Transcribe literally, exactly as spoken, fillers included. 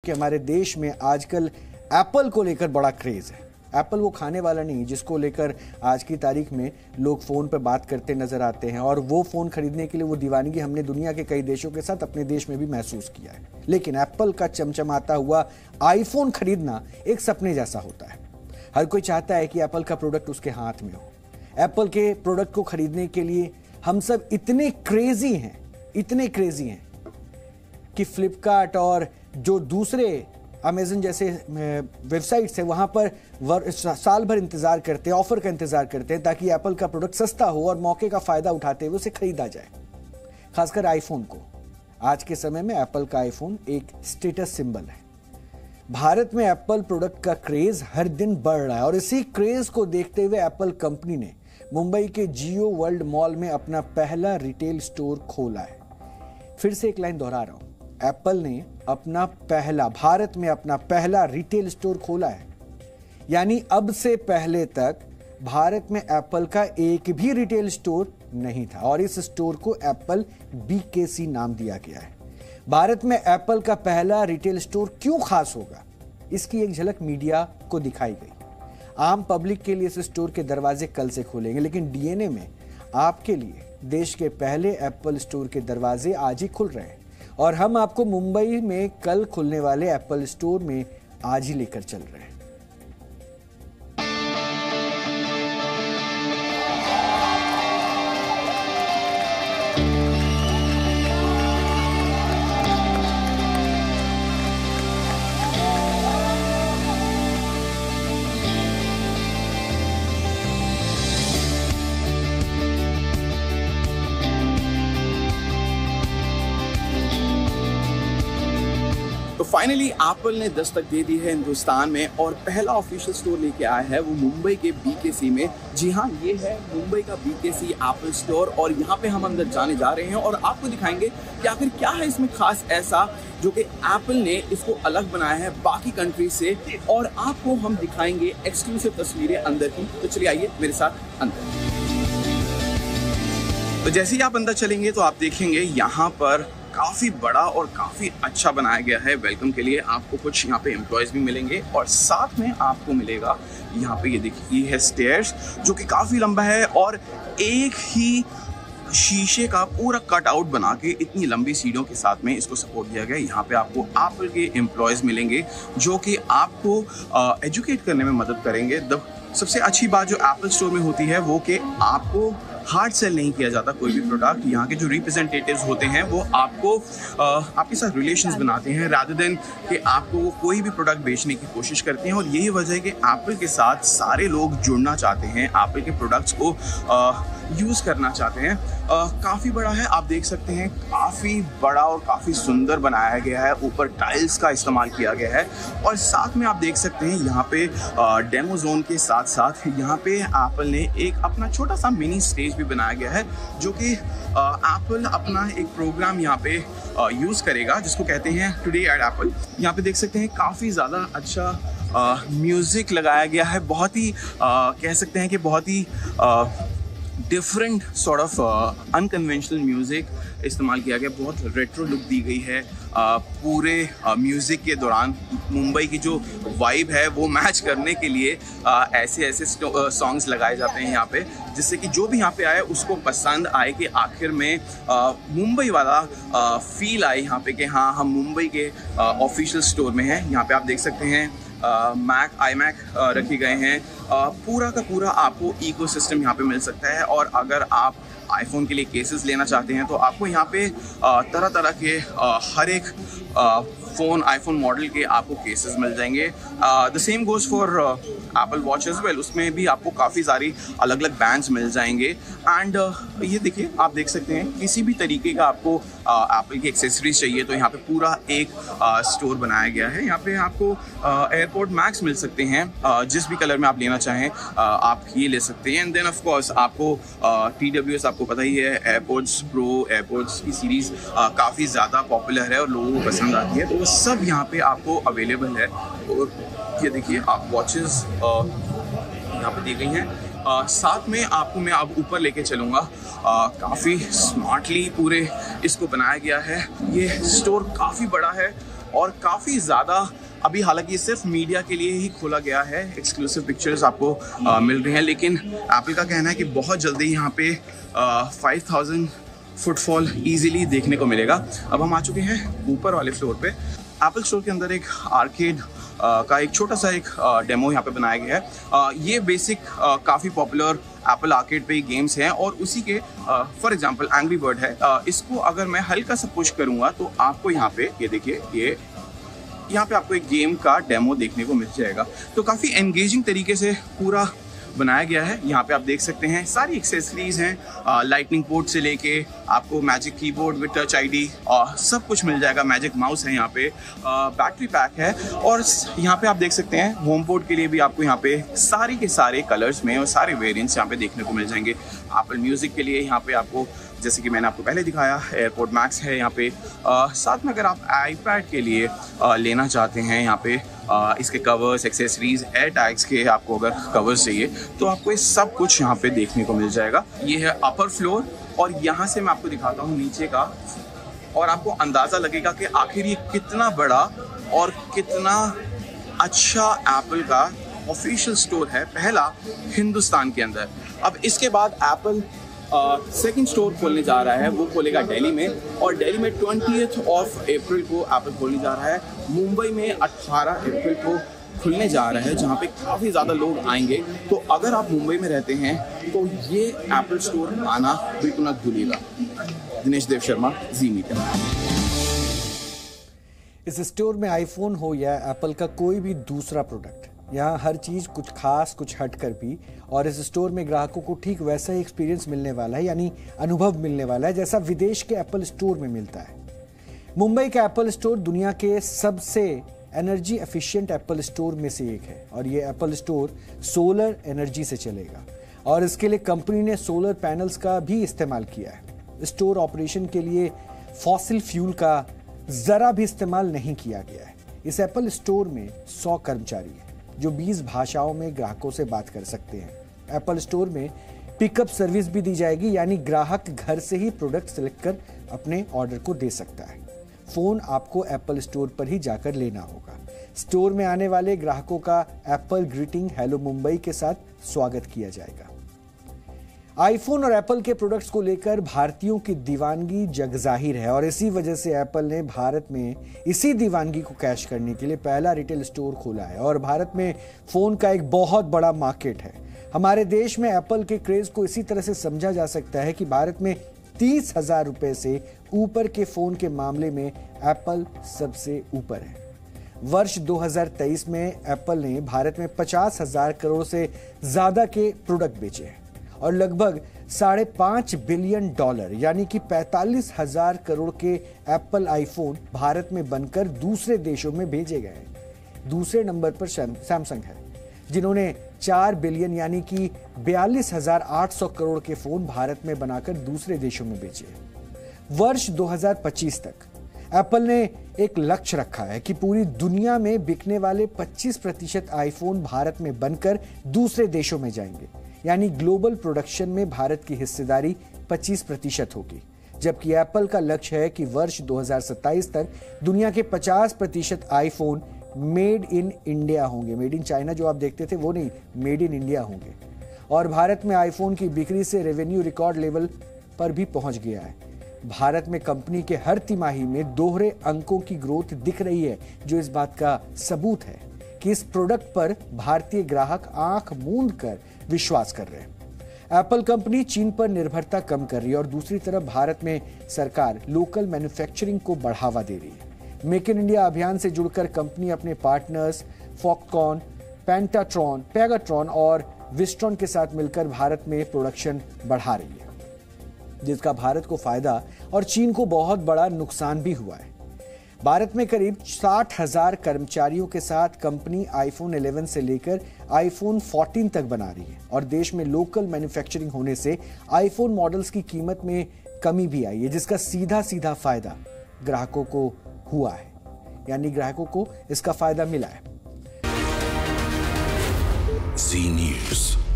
कि हमारे देश में आजकल एप्पल को लेकर बड़ा क्रेज है। एप्पल वो खाने वाला नहीं जिसको लेकर आज की तारीख में लोग फ़ोन पर बात करते नज़र आते हैं, और वो फ़ोन खरीदने के लिए वो दीवानगी हमने दुनिया के कई देशों के साथ अपने देश में भी महसूस किया है। लेकिन एप्पल का चमचमाता हुआ आईफोन खरीदना एक सपने जैसा होता है। हर कोई चाहता है कि एप्पल का प्रोडक्ट उसके हाथ में हो। एप्पल के प्रोडक्ट को खरीदने के लिए हम सब इतने क्रेजी हैं इतने क्रेजी हैं कि फ्लिपकार्ट और जो दूसरे अमेजन जैसे वेबसाइट्स है वहां पर साल भर इंतजार करते हैं, ऑफर का इंतजार करते हैं ताकि एप्पल का प्रोडक्ट सस्ता हो और मौके का फायदा उठाते हुए उसे खरीदा जाए। खासकर आईफोन को आज के समय में एप्पल का आईफोन एक स्टेटस सिंबल है। भारत में एप्पल प्रोडक्ट का क्रेज हर दिन बढ़ रहा है और इसी क्रेज को देखते हुए एप्पल कंपनी ने मुंबई के जियो वर्ल्ड मॉल में अपना पहला रिटेल स्टोर खोला है। फिर से एक लाइन दोहरा रहा हूं, एप्पल ने अपना पहला भारत में अपना पहला रिटेल स्टोर खोला है। यानी अब से पहले तक भारत में एप्पल का एक भी रिटेल स्टोर नहीं था और इस स्टोर को एप्पल बीकेसी नाम दिया गया है। भारत में एप्पल का पहला रिटेल स्टोर क्यों खास होगा, इसकी एक झलक मीडिया को दिखाई गई। आम पब्लिक के लिए इस स्टोर के दरवाजे कल से खोलेंगे, लेकिन डीएनए में आपके लिए देश के पहले एप्पल स्टोर के दरवाजे आज ही खुल रहे हैं और हम आपको मुंबई में कल खुलने वाले एप्पल स्टोर में आज ही लेकर चल रहे हैं। तो फाइनली एप्पल ने दस्तक दे दी है हिंदुस्तान में और पहला ऑफिशियल स्टोर लेके आया है वो मुंबई के बीकेसी में। जी हाँ, ये है मुंबई का बीकेसी एप्पल स्टोर और यहाँ पे हम अंदर जाने जा रहे हैं और आपको दिखाएंगे कि आखिर क्या है इसमें खास ऐसा जो कि एप्पल ने इसको अलग बनाया है बाकी कंट्री से, और आपको हम दिखाएंगे एक्सक्लूसिव तस्वीरें अंदर की। तो चलिए आइए मेरे साथ अंदर। तो जैसे ही आप अंदर चलेंगे तो आप देखेंगे यहाँ पर काफ़ी बड़ा और काफ़ी अच्छा बनाया गया है। वेलकम के लिए आपको कुछ यहाँ पे एम्प्लॉयज़ भी मिलेंगे और साथ में आपको मिलेगा यहाँ पे, ये देखिए, ये है स्टेयर्स जो कि काफ़ी लंबा है और एक ही शीशे का पूरा कट आउट बना के इतनी लंबी सीढ़ियों के साथ में इसको सपोर्ट दिया गया। यहाँ पे आपको एप्पल के एम्प्लॉयज़ मिलेंगे जो कि आपको एजुकेट करने में मदद करेंगे। द सबसे अच्छी बात जो एप्पल स्टोर में होती है वो कि आपको हार्ड सेल नहीं किया जाता कोई भी प्रोडक्ट। यहाँ के जो रिप्रेजेंटेटिव्स होते हैं वो आपको आ, आपके साथ रिलेशंस बनाते हैं रादर देन कि आपको वो कोई भी प्रोडक्ट बेचने की कोशिश करते हैं। और यही वजह है कि एप्पल के साथ सारे लोग जुड़ना चाहते हैं, एप्पल के प्रोडक्ट्स को यूज़ करना चाहते हैं। काफ़ी बड़ा है, आप देख सकते हैं, काफ़ी बड़ा और काफ़ी सुंदर बनाया गया है। ऊपर टाइल्स का इस्तेमाल किया गया है और साथ में आप देख सकते हैं यहाँ पे डेमो जोन के साथ साथ यहाँ पे एप्पल ने एक अपना छोटा सा मिनी स्टेज भी बनाया गया है जो कि एप्पल अपना एक प्रोग्राम यहाँ पे यूज़ करेगा जिसको कहते हैं टुडे एट एप्पल। यहाँ पे देख सकते हैं काफ़ी ज़्यादा अच्छा म्यूज़िक लगाया गया है, बहुत ही आ, कह सकते हैं कि बहुत ही uh, different sort of unconventional music इस्तेमाल किया गया। बहुत रेट्रो लुक दी गई है uh, पूरे म्यूज़िक uh, के दौरान। मुंबई की जो वाइब है वो मैच करने के लिए uh, ऐसे ऐसे सॉन्ग्स uh, लगाए जाते हैं यहाँ पे जिससे कि जो भी यहाँ पे आए उसको पसंद आए कि आखिर में uh, मुंबई वाला फील uh, आए यहाँ पे कि हाँ हम मुंबई के ऑफिशियल uh, स्टोर में हैं। यहाँ पे आप देख सकते हैं मैक आई मैक रखे गए हैं। uh, पूरा का पूरा आपको इकोसिस्टम यहाँ पे मिल सकता है और अगर आप आईफोन के लिए केसेस लेना चाहते हैं तो आपको यहाँ पे तरह तरह के हर एक फ़ोन आईफोन मॉडल के आपको केसेस मिल जाएंगे। The same goes for Apple Watch as well, उसमें भी आपको काफ़ी सारी अलग अलग बैंड्स मिल जाएंगे। एंड uh, ये देखिए, आप देख सकते हैं किसी भी तरीके का आपको एप्पल uh, की एक्सेसरीज चाहिए तो यहाँ पे पूरा एक स्टोर uh, बनाया गया है। यहाँ पे आपको एयरपोर्ट मैक्स मिल सकते हैं, uh, जिस भी कलर में आप लेना चाहें uh, आप ये ले सकते हैं। एंड देन ऑफ कोर्स आपको टी डब्ल्यू एस आपको पता ही है, एयरपोर्ट्स प्रो एयरपोर्ट्स की सीरीज़ uh, काफ़ी ज़्यादा पॉपुलर है और लोगों को पसंद आती है, तो वो सब यहाँ पे आपको अवेलेबल है। और ये देखिए, आप वॉचेस यहाँ पे दी गई हैं। uh, साथ में आपको मैं अब ऊपर लेके चलूँगा। uh, काफ़ी स्मार्टली पूरे इसको बनाया गया है। ये स्टोर काफ़ी बड़ा है और काफ़ी ज़्यादा अभी, हालांकि सिर्फ मीडिया के लिए ही खोला गया है, एक्सक्लूसिव पिक्चर्स आपको आ, मिल रही हैं, लेकिन एप्पल का कहना है कि बहुत जल्दी यहाँ पे फाइव थाउजेंड फुटफॉल ईजिली देखने को मिलेगा। अब हम आ चुके हैं ऊपर वाले फ्लोर पे। एप्पल स्टोर के अंदर एक आर्केड का एक छोटा सा एक डेमो यहाँ पे बनाया गया है। ये बेसिक काफ़ी पॉपुलर एप्पल आर्केड पे गेम्स हैं और उसी के फॉर एग्जांपल एंग्री बर्ड है। आ, इसको अगर मैं हल्का सा पुश करूँगा तो आपको यहाँ पे ये देखिए, ये यहाँ पे आपको एक गेम का डेमो देखने को मिल जाएगा। तो काफ़ी एंगेजिंग तरीके से पूरा बनाया गया है। यहाँ पे आप देख सकते हैं सारी एक्सेसरीज हैं, लाइटनिंग पोर्ट से लेके आपको magic keyboard with touch ID और सब कुछ मिल जाएगा। मैजिक माउस है, यहाँ पे बैटरी पैक है और यहाँ पे आप देख सकते हैं होम पोर्ट के लिए भी आपको यहाँ पे सारी के सारे कलर्स में और सारे वेरिएंट्स यहाँ पे देखने को मिल जाएंगे। एप्पल म्यूजिक के लिए यहाँ पे आपको, जैसे कि मैंने आपको पहले दिखाया, एयरपोर्ट मैक्स है यहाँ पे। आ, साथ में अगर आप आईपैड के लिए आ, लेना चाहते हैं, यहाँ पे आ, इसके कवर्स, एक्सेसरीज, एयर टैग्स के आपको अगर कवर्स चाहिए तो आपको ये सब कुछ यहाँ पे देखने को मिल जाएगा। ये है अपर फ्लोर और यहाँ से मैं आपको दिखाता हूँ नीचे का, और आपको अंदाज़ा लगेगा कि आखिर ये कितना बड़ा और कितना अच्छा एप्पल का ऑफिशियल स्टोर है, पहला हिंदुस्तान के अंदर। अब इसके बाद एप्पल सेकंड uh, स्टोर खोलने जा रहा है, वो खोलेगा दिल्ली में, और दिल्ली में ट्वेंटियथ ऑफ अप्रैल को एप्पल खोलने जा रहा है। मुंबई में अठारह अप्रैल को खुलने जा रहा है, जहाँ पे काफ़ी ज़्यादा लोग आएंगे। तो अगर आप मुंबई में रहते हैं तो ये एप्पल स्टोर आना बिल्कुल ना भूलिएगा। दिनेश देव शर्मा, जी मीडिया। इस स्टोर में आईफोन हो या एप्पल का कोई भी दूसरा प्रोडक्ट, यहाँ हर चीज़ कुछ खास, कुछ हट कर भी, और इस स्टोर में ग्राहकों को ठीक वैसा ही एक्सपीरियंस मिलने वाला है, यानी अनुभव मिलने वाला है जैसा विदेश के एप्पल स्टोर में मिलता है। मुंबई का एप्पल स्टोर दुनिया के सबसे एनर्जी एफिशिएंट एप्पल स्टोर में से एक है और ये एप्पल स्टोर सोलर एनर्जी से चलेगा और इसके लिए कंपनी ने सोलर पैनल्स का भी इस्तेमाल किया है। स्टोर ऑपरेशन के लिए फॉसिल फ्यूल का जरा भी इस्तेमाल नहीं किया गया है। इस एप्पल स्टोर में सौ कर्मचारी हैं जो बीस भाषाओं में ग्राहकों से बात कर सकते हैं। एप्पल स्टोर में पिकअप सर्विस भी दी जाएगी, यानी ग्राहक घर से ही प्रोडक्ट सेलेक्ट कर अपने ऑर्डर को दे सकता है। फोन आपको एप्पल स्टोर पर ही जाकर लेना होगा। स्टोर में आने वाले ग्राहकों का एप्पल ग्रीटिंग हेलो मुंबई के साथ स्वागत किया जाएगा। आईफोन और एप्पल के प्रोडक्ट्स को लेकर भारतीयों की दीवानगी जगजाहिर है और इसी वजह से एप्पल ने भारत में इसी दीवानगी को कैश करने के लिए पहला रिटेल स्टोर खोला है और भारत में फोन का एक बहुत बड़ा मार्केट है। हमारे देश में एप्पल के क्रेज को इसी तरह से समझा जा सकता है कि भारत में तीस हजार रुपए से ऊपर के फोन के मामले में एप्पल सबसे ऊपर है। वर्ष दो हज़ार तेईस में एप्पल ने भारत में पचास हजार करोड़ से ज्यादा के प्रोडक्ट बेचे हैं और लगभग साढ़े पांच बिलियन डॉलर यानी कि पैंतालीस हजार करोड़ के एप्पल आईफोन भारत में बनकर दूसरे देशों में भेजे गए। दूसरे नंबर पर सैमसंग है जिन्होंने चार बिलियन यानी कि बयालीस हजार आठ सौ करोड़ के फोन भारत में बनाकर दूसरे देशों में बेचे। वर्ष दो हज़ार पच्चीस तक एप्पल ने एक लक्ष्य रखा है कि पूरी दुनिया में बिकने वाले पच्चीस प्रतिशत आईफोन भारत में बनकर दूसरे देशों में जाएंगे, यानी ग्लोबल प्रोडक्शन में भारत की हिस्सेदारी पच्चीस प्रतिशत होगी, जबकि एप्पल का लक्ष्य है कि वर्ष दो हज़ार सत्ताईस तक दुनिया के पचास प्रतिशत आईफोन मेड इन इंडिया होंगे। मेड इन चाइना जो आप देखते थे वो नहीं, मेड इन इंडिया होंगे। और भारत में आईफोन की बिक्री से रेवेन्यू रिकॉर्ड लेवल पर भी पहुंच गया है। भारत में कंपनी के हर तिमाही में दोहरे अंकों की ग्रोथ दिख रही है, जो इस बात का सबूत है कि इस प्रोडक्ट पर भारतीय ग्राहक आंख मूंद कर विश्वास कर रहे हैं। एप्पल कंपनी चीन पर निर्भरता कम कर रही है और दूसरी तरफ भारत में सरकार लोकल मैन्युफैक्चरिंग को बढ़ावा दे रही है। मेक इन इंडिया अभियान से जुड़कर कंपनी अपने पार्टनर्स फॉक्सकॉन, पेंटाट्रॉन, पेगाट्रॉन और विस्ट्रॉन के साथ मिलकर भारत में प्रोडक्शन बढ़ा रही है, जिसका भारत को फायदा और चीन को बहुत बड़ा नुकसान भी हुआ है। भारत में करीब साठ हजार कर्मचारियों के साथ कंपनी आईफोन ग्यारह से लेकर आईफोन चौदह तक बना रही है और देश में लोकल मैन्युफैक्चरिंग होने से आईफोन मॉडल्स की कीमत में कमी भी आई है, जिसका सीधा सीधा फायदा ग्राहकों को हुआ है, यानी ग्राहकों को इसका फायदा मिला है। जी न्यूज़।